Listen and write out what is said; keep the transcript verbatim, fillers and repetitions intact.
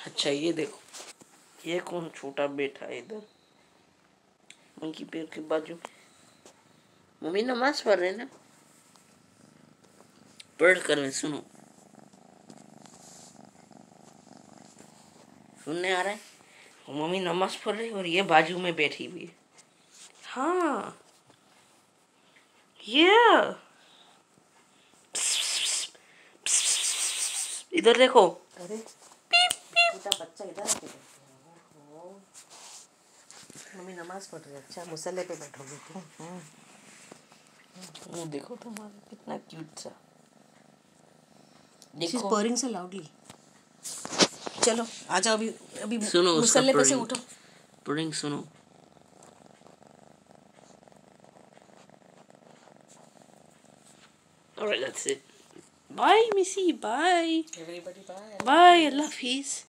अच्छा ये देखो, ये कौन छोटा बैठा है इधर मंकी पेड़ के बाजू। मम्मी नमाज पढ़ रहे ना, पढ़ कर में सुनो, सुनने आ रहा है। मम्मी नमाज पढ़ रही और ये बाजू में बैठी हुई है। हाँ ये इधर देखो। अरे छोटा बच्चा इधर आके बैठ गया। मम्मी नमाज पढ़ रही है। अच्छा मुसल्ले पे बैठोगी तुम। वो देखो तुम्हारा कितना क्यूट सा। देखो पॉरिंग से लाउडली। चलो आ जाओ अभी अभी सुनो मुसल्ले पे से उठो। पढ़िंग सुनो। Alright, that's it. Bye, Missy. Bye. Everybody bye. Bye. Allah Hafiz.